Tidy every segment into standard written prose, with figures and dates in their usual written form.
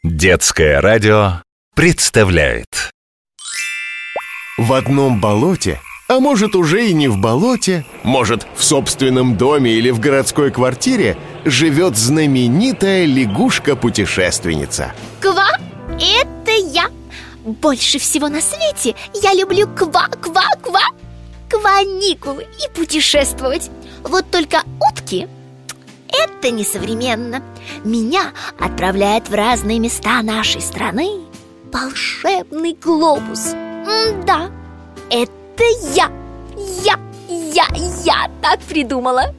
Детское радио представляет. В одном болоте, а может уже и не в болоте, может в собственном доме или в городской квартире, живет знаменитая лягушка-путешественница. Ква, это я! Больше всего на свете я люблю ква-ква-ква, каникулы и путешествовать. Вот только утки — это несовременно. Меня отправляет в разные места нашей страны волшебный глобус. Да, это я так придумала.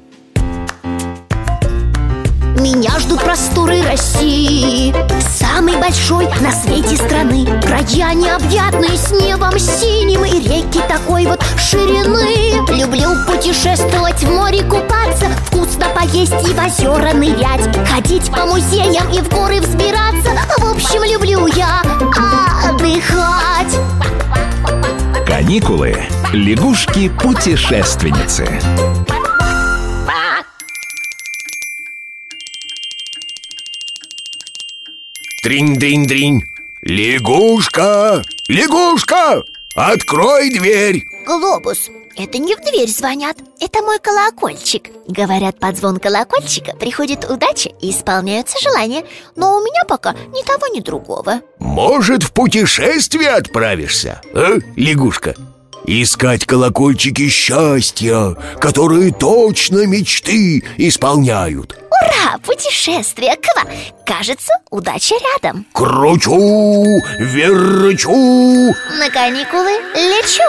Меня ждут просторы России, самой большой на свете страны. Края необъятные с небом синим и реки такой вот ширины. Люблю путешествовать, в море купаться, вкусно поесть и в озера нырять, ходить по музеям и в горы взбираться. В общем, люблю я отдыхать. Каникулы. Лягушки-путешественницы. Тринь-дринь-дринь. Лягушка! Лягушка! Открой дверь! Глобус, это не в дверь звонят, это мой колокольчик. Говорят, под звон колокольчика приходит удача и исполняются желания. Но у меня пока ни того, ни другого. Может, в путешествие отправишься, лягушка? Искать колокольчики счастья, которые точно мечты исполняют. Ура! Путешествие! Ква! Кажется, удача рядом. Кручу, верчу. На каникулы лечу.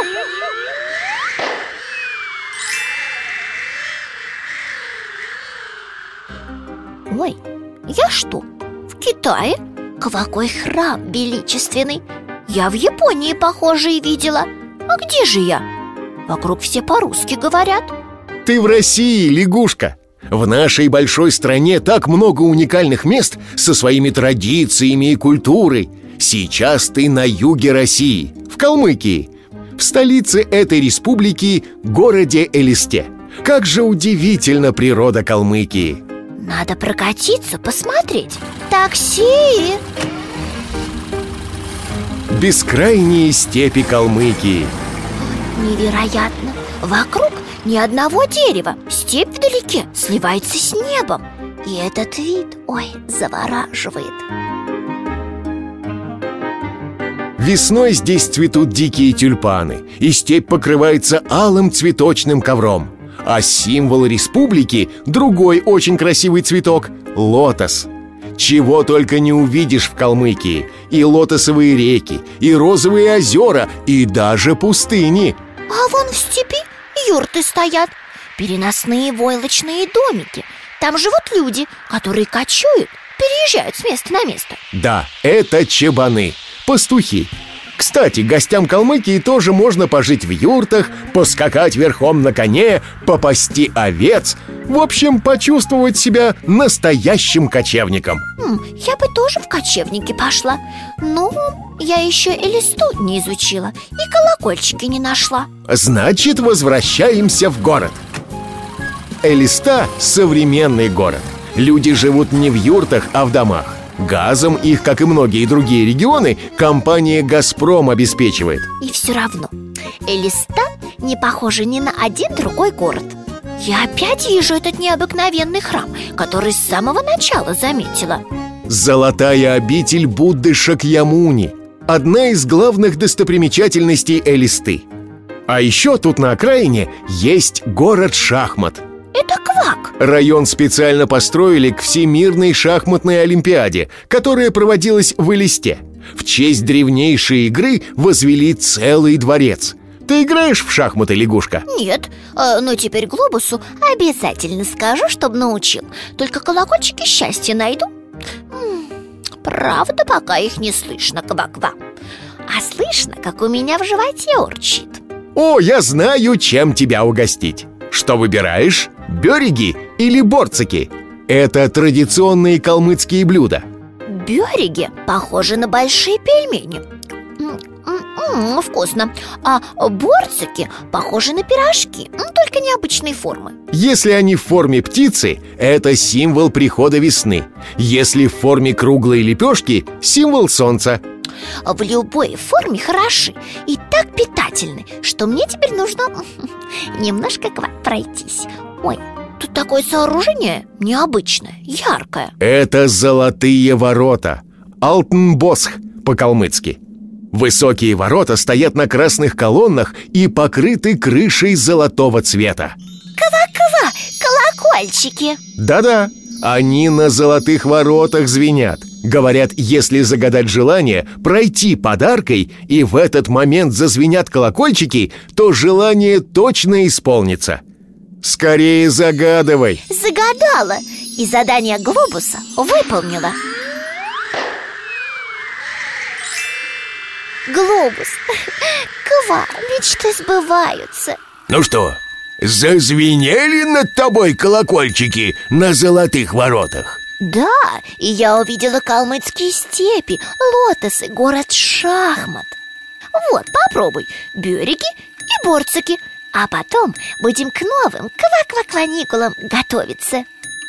Ой, я что, в Китае? Какой храм величественный! Я в Японии похожие видела. А где же я? Вокруг все по-русски говорят. Ты в России, лягушка. В нашей большой стране так много уникальных мест со своими традициями и культурой. Сейчас ты на юге России, в Калмыкии, в столице этой республики, городе Элисте. Как же удивительна природа Калмыкии! Надо прокатиться, посмотреть. Такси! Бескрайние степи Калмыкии. Невероятно! Вокруг ни одного дерева. Степь вдалеке сливается с небом. И этот вид, завораживает. Весной здесь цветут дикие тюльпаны, и степь покрывается алым цветочным ковром. А символ республики – другой очень красивый цветок – лотос. Чего только не увидишь в Калмыкии. И лотосовые реки, и розовые озера, и даже пустыни. А вон в степи юрты стоят, переносные войлочные домики. Там живут люди, которые кочуют, переезжают с места на место. Да, это чебаны, пастухи. Кстати, гостям Калмыкии тоже можно пожить в юртах, поскакать верхом на коне, попасти овец. В общем, почувствовать себя настоящим кочевником. Я бы тоже в кочевники пошла. Но я еще Элисту не изучила и колокольчики не нашла. Значит, возвращаемся в город. Элиста – современный город. Люди живут не в юртах, а в домах. Газом их, как и многие другие регионы, компания «Газпром» обеспечивает. И все равно Элиста не похожа ни на один другой город. Я опять вижу этот необыкновенный храм, который с самого начала заметила. Золотая обитель Будды Шакьямуни – одна из главных достопримечательностей Элисты. А еще тут на окраине есть город Шахмат. Это Квак. Район специально построили к Всемирной шахматной олимпиаде, которая проводилась в Элисте. В честь древнейшей игры возвели целый дворец. Ты играешь в шахматы, лягушка? Нет, но теперь Глобусу обязательно скажу, чтобы научил. Только колокольчики счастья найду. Правда, пока их не слышно, ква-ква. А слышно, как у меня в животе урчит. О, я знаю, чем тебя угостить. Что выбираешь? Бёреги или борцики? Это традиционные калмыцкие блюда. Бёреги похожи на большие пельмени. Вкусно. А борцики похожи на пирожки, только необычной формы. Если они в форме птицы, это символ прихода весны. Если в форме круглой лепешки, символ солнца. В любой форме хороши и так питательны, что мне теперь нужно немножко пройтись. Ой, тут такое сооружение необычное, яркое. Это золотые ворота. Алтын-Босх по-калмыцки. Высокие ворота стоят на красных колоннах и покрыты крышей золотого цвета. Ква-ква, колокольчики. Да-да, они на золотых воротах звенят. Говорят, если загадать желание, пройти подаркой, и в этот момент зазвенят колокольчики, то желание точно исполнится. Скорее загадывай. Загадала, и задание глобуса выполнила. Глобус, ква, мечты сбываются. Ну что, зазвенели над тобой колокольчики на золотых воротах? Да, и я увидела калмыцкие степи, лотосы, город шахмат. Вот, попробуй, береги и борцики. А потом будем к новым ква-ква-кваникулам готовиться.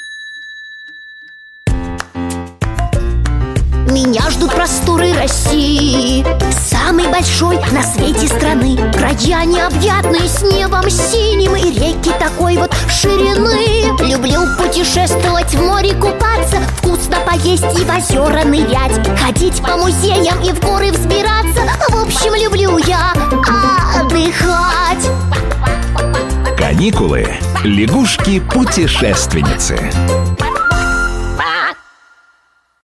Меня ждут просторы России, самой большой на свете страны. Края необъятные с небом синим и реки такой вот ширины. Люблю путешествовать, в море купаться, вкусно поесть и в озера нырять, ходить по музеям и в горы взбираться. В общем, люблю я отдыхать. Каникулы. Лягушки-путешественницы.